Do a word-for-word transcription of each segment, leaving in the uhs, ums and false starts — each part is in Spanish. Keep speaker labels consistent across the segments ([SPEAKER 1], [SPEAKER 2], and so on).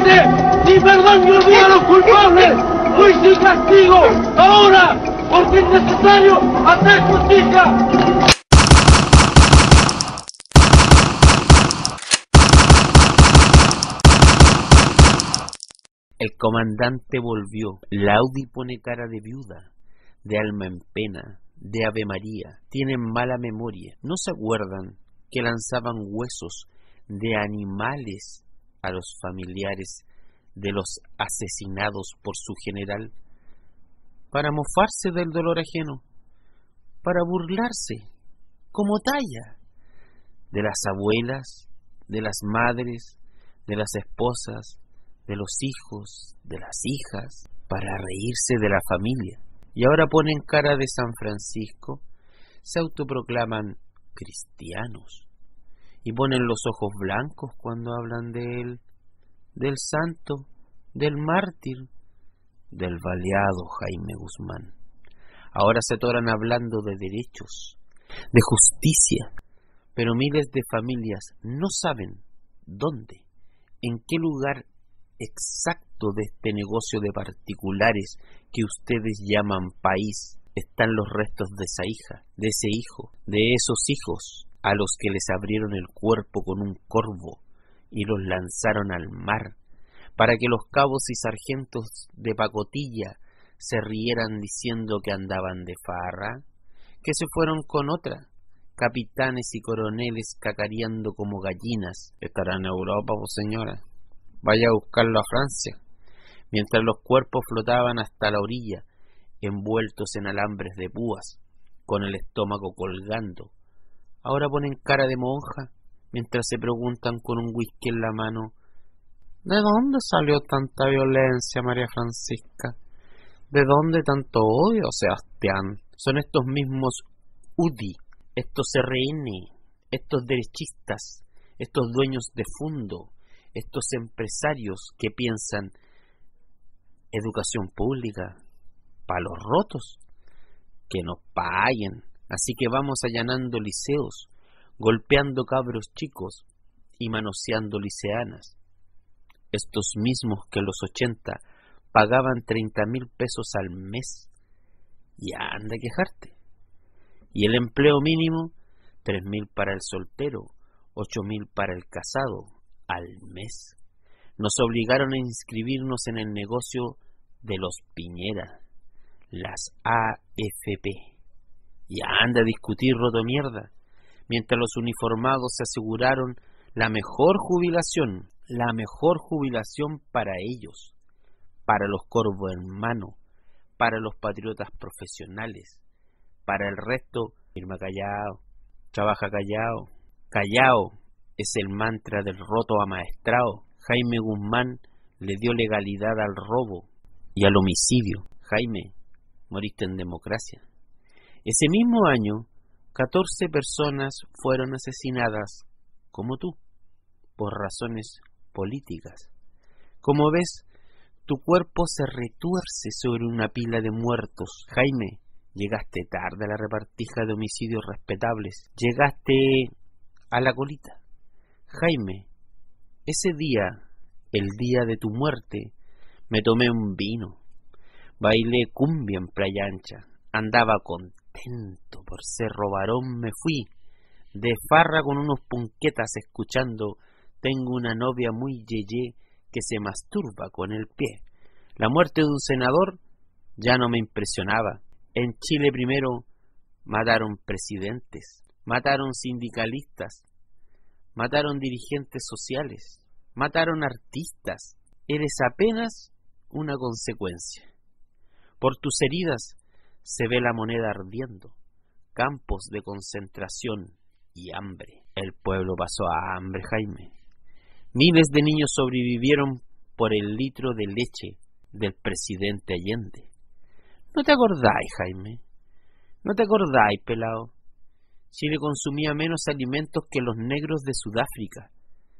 [SPEAKER 1] muerte, ni perdón ni olvido a los culpables, juicio y castigo, ahora, porque es necesario hacer justicia.
[SPEAKER 2] El comandante volvió. Laudi pone cara de viuda, de alma en pena, de Ave María. Tienen mala memoria. ¿No se acuerdan que lanzaban huesos de animales a los familiares de los asesinados por su general? Para mofarse del dolor ajeno, para burlarse, como talla, de las abuelas, de las madres, de las esposas, de los hijos, de las hijas, para reírse de la familia. Y ahora ponen cara de San Francisco, se autoproclaman cristianos y ponen los ojos blancos cuando hablan de él, del santo, del mártir, del baleado Jaime Guzmán. Ahora se atoran hablando de derechos, de justicia, pero miles de familias no saben dónde, en qué lugar exacto de este negocio de particulares que ustedes llaman país están los restos de esa hija, de ese hijo, de esos hijos a los que les abrieron el cuerpo con un corvo y los lanzaron al mar para que los cabos y sargentos de pacotilla se rieran diciendo que andaban de farra, que se fueron con otra, capitanes y coroneles cacareando como gallinas. Estará en Europa, pues señora. Vaya a buscarlo a Francia, mientras los cuerpos flotaban hasta la orilla, envueltos en alambres de púas, con el estómago colgando. Ahora ponen cara de monja, mientras se preguntan con un whisky en la mano: ¿de dónde salió tanta violencia, María Francisca? ¿De dónde tanto odio, Sebastián? Son estos mismos U D I, estos R N, estos derechistas, estos dueños de fondo, estos empresarios que piensan educación pública, palos rotos, que nos paguen. Así que vamos allanando liceos, golpeando cabros chicos y manoseando liceanas. Estos mismos que en los ochenta pagaban treinta mil pesos al mes. Y anda a quejarte. Y el empleo mínimo, tres mil para el soltero, ocho mil para el casado al mes. Nos obligaron a inscribirnos en el negocio de los Piñera, las A F P. Y anda a discutir roto mierda, mientras los uniformados se aseguraron la mejor jubilación, la mejor jubilación para ellos, para los corvos hermanos, para los patriotas profesionales, para el resto, firma callado, trabaja callado, callado. Es el mantra del roto amaestrado. Jaime Guzmán le dio legalidad al robo y al homicidio. Jaime, moriste en democracia. Ese mismo año, catorce personas fueron asesinadas, como tú, por razones políticas. Como ves, tu cuerpo se retuerce sobre una pila de muertos. Jaime, llegaste tarde a la repartija de homicidios respetables. Llegaste a la colita. Jaime, ese día, el día de tu muerte, me tomé un vino, bailé cumbia en Playa Ancha, andaba contento por Cerro Barón, me fui de farra con unos punquetas escuchando Tengo una novia muy yeye que se masturba con el pie. La muerte de un senador ya no me impresionaba. En Chile primero mataron presidentes, mataron sindicalistas, mataron dirigentes sociales, mataron artistas. Eres apenas una consecuencia. Por tus heridas se ve la moneda ardiendo, campos de concentración y hambre. El pueblo pasó a hambre, Jaime. Miles de niños sobrevivieron por el litro de leche del presidente Allende. ¿No te acordáis, Jaime? ¿No te acordáis, pelao? Chile consumía menos alimentos que los negros de Sudáfrica,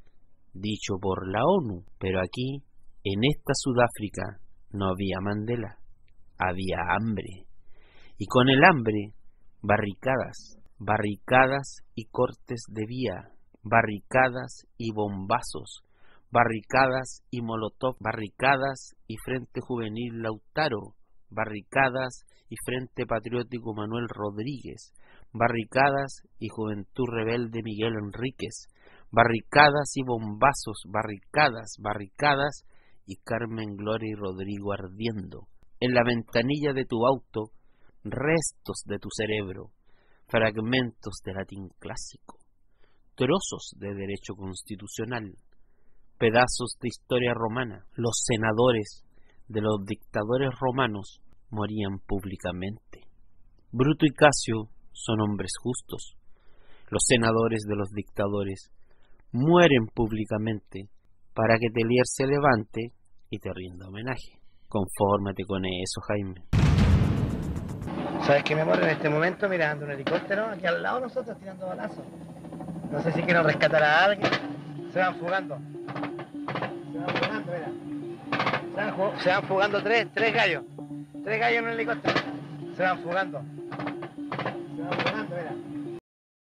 [SPEAKER 2] dicho por la ONU, pero aquí, en esta Sudáfrica, no había Mandela, había hambre, y con el hambre, barricadas, barricadas y cortes de vía, barricadas y bombazos, barricadas y Molotov, barricadas y Frente Juvenil Lautaro, barricadas y Frente Patriótico Manuel Rodríguez, barricadas y Juventud Rebelde Miguel Enríquez, barricadas y bombazos, barricadas, barricadas y Carmen Gloria y Rodrigo ardiendo. En la ventanilla de tu auto, restos de tu cerebro, fragmentos de latín clásico, trozos de derecho constitucional, pedazos de historia romana. Los senadores de los dictadores romanos morían públicamente. Bruto y Casio son hombres justos. Los senadores de los dictadores mueren públicamente para que Telier se levante y te rinda homenaje. Confórmate con eso, Jaime.
[SPEAKER 3] ¿Sabes qué, mi amor? En este momento mirando un helicóptero aquí al lado de nosotros tirando balazos. No sé si quieren rescatar a alguien. Se van fugando. Se van fugando, mira. Se van, se van fugando tres, tres gallos. Tres gallos en un helicóptero. Se van fugando.